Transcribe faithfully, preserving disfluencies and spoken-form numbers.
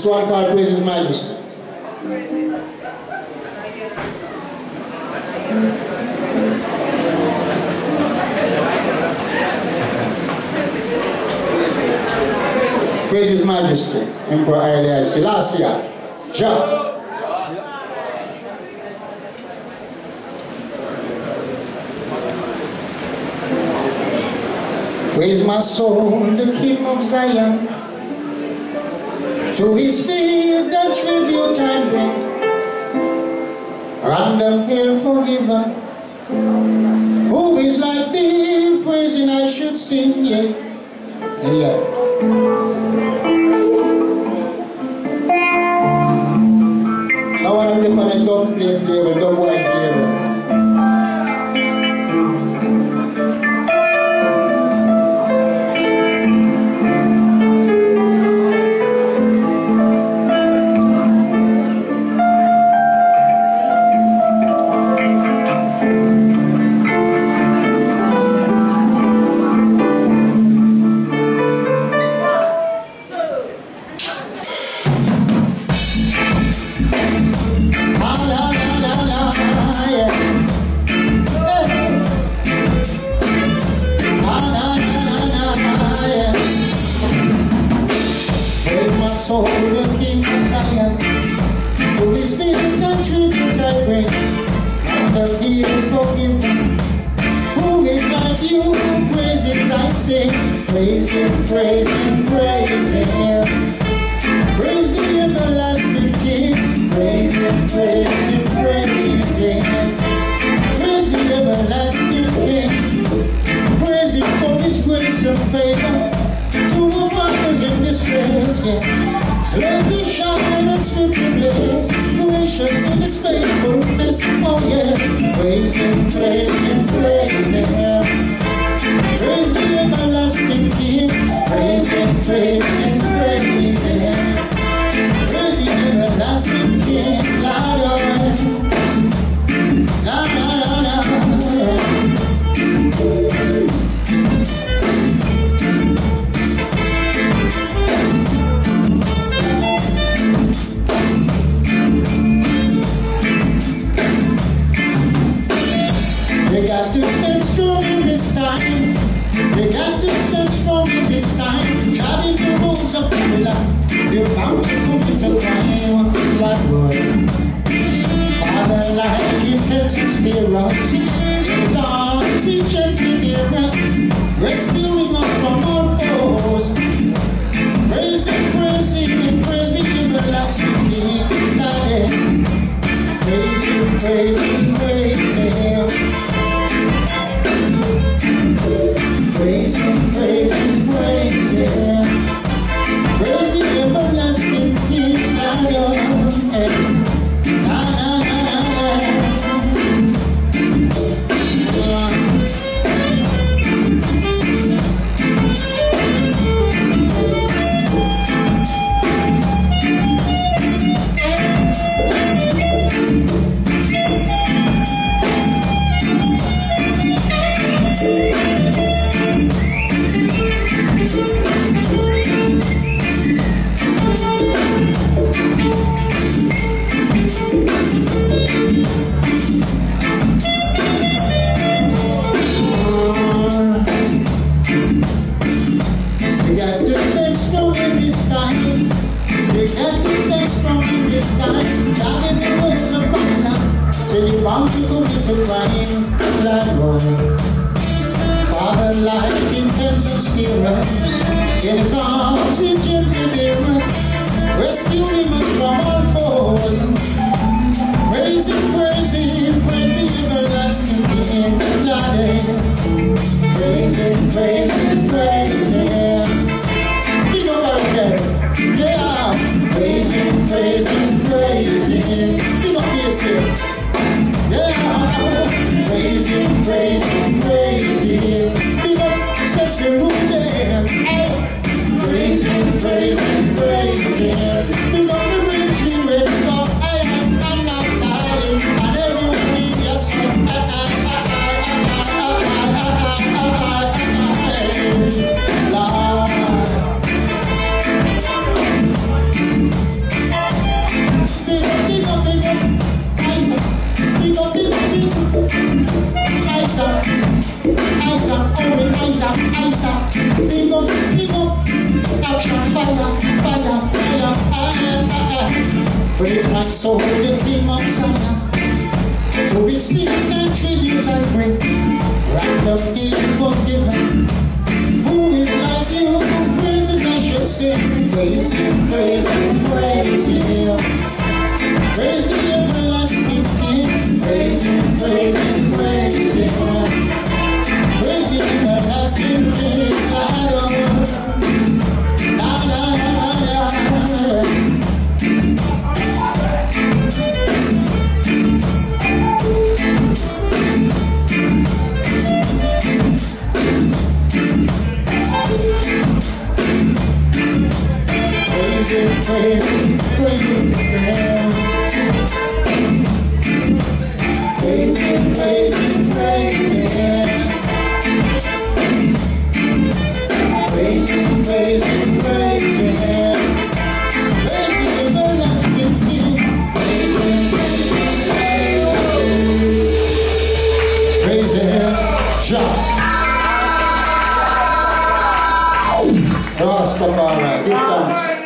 This one called Praise His Majesty. Praise His Majesty, Emperor Haile Selassie, Jah. Praise my soul, the King of Zion. To his feet the tribute I bring. Random hill forgiven. Who is like thee? Praising I should sing, yeah. Yeah. I want to live on a dub plate label, dub wise label. Praise Him, praise Him, praise Him. Praise the everlasting King. Praise Him, praise Him, praise Him. Praise the everlasting King. Praise Him for His grace and favor to the fathers in distress. Yeah. Slave to shine and swift to blaze, gracious in His faithfulness. Oh yeah. Praise Him, praise Him, praise Him. Praise the everlasting King. Praise Him, praise Him, praise Him. Praise the everlasting King. La la la la la la. They got to stand strong in this time. They got to stand strong in this time. Driving the roads of Babylon. They're bound to commit a crime. Blood boy. Father, like intentions fear us. In His arms He gently near us. Rescuing us from our foes. Praise Him, praise Him, praise the everlasting King. Praise Him, praise Him, praise Him. Praise Him, praise Him, praise Him. Praise the everlasting King. Na na na bound to commit a crime. Blood boy. Father, like intentions fear us. In His arms He gently bear us, rescuing us from our foes. Praise Him, praise Him, praise the everlasting King. Blood. Praise Him, praise Him, praise Him. We go back again. Yeah. Praise Him, praise Him, praise Him. We go face Him. Yeah, praise Him, praise Him, praise Him. Big up, says Him, there. Praise Him, praise Him, praise Him. Big up the rich, He ready for I am, I'm not tired. And everyone in your son. soul, the King of Zion. To his feet and tribute I bring, right of the unforgiven. Who is like you? Praises I should sing. Praise him, praise him, praise him. Praise the everlasting King. Praise him, praise him, praise him. Praise the everlasting King. La la la la. Praise him, praise him, praise him. Praise him, praise him, praise him. Praise him, praise him, praise him. Praise the everlasting King. Praise him, praise him. Praise him. Shout. Rastafari, give thanks.